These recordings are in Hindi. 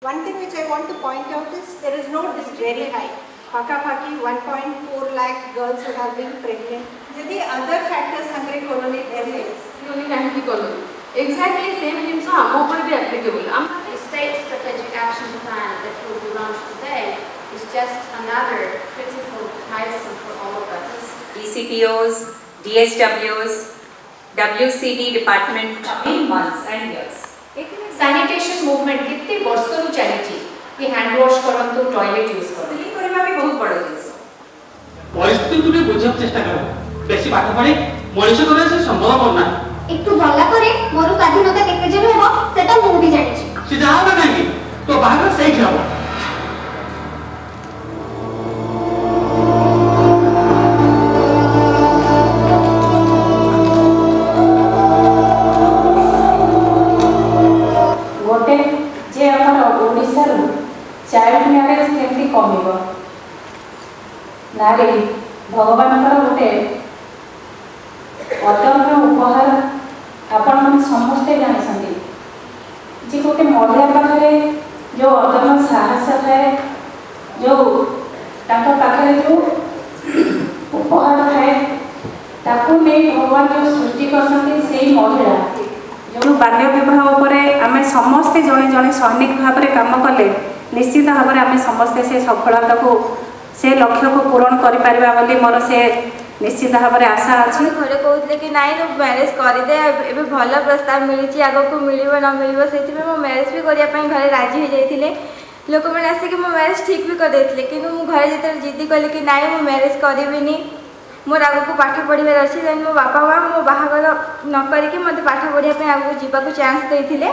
One thing which I want to point out is there is no very high. Pakapaki 1.4 lakh girls who have been pregnant. The other factors sangre colony there is. Unity colony. Exactly same things are more be applicable. The state strategic action plan that will be launched today is just another critical milestone for all of us. DCPOs, DSWs, WCD department in months and years. Sanitation movement कितने वर्षों रू चली कि हैंड वॉश करंतु टॉयलेट यूज करंतु ये करबा भी बहुत बड़ जिंस परिस्थिति तुले बुझब चेष्टा करो बेसी पाठ पढे मनुष्य करे से संभव बना एकटू गला करे मोर स्वाधीनता केते जेबे हेबो सेटा मु भी जानि छी से जाओ ना नहीं तो बाहर से ही जाओ जे हमर ओडिसा रो चाइल्ड मैरेज केमती कमिबो नारे भगवान कर गोटे अदम्य उपहार आपण मन समस्ते जानिसंती जे गोटे महिला पाखरे जो अदम्य साहस थाए जो ताका पाखरे जो उपहार थाए ताकू नै भगवान जो सृष्टि करसंती सेही महिला जो बाल्य विवाह उपरे आमे समस्ते जने जने सैनिक भाव में काम कले निश्चित भाव में आमे समस्ते से सफलता को से लक्ष्य को पूरण करि परिबा बोली मोर से निश्चित भाव में आशा अछि। घरे कहले कि नाइ तो मैरेज कर दे एबे भल प्रस्ताव मिली आगो को मिलिबो न मिलिबो सेति में मो मैरेज भी करिया पई घरे राजी हो जाइथिले लोक माने आसे कि मो मैरेज ठीक भी कर देथिले किंतु मो घरे जते जिद्दी कले कि नाइ मो मैरेज करिबिनी मोर आगो को पाठ पढ़िबार अछि देन मो बापा मां मो बाहागर न करी कि मते पाठ पढ़िया पे आगो जीवा को चांस देथिले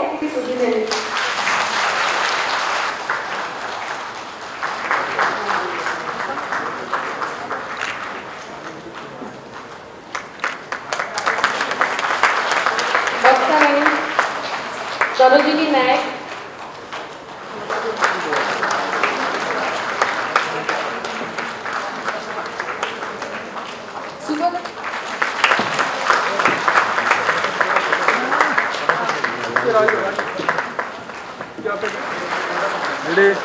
सरोजिनी नायक Ready?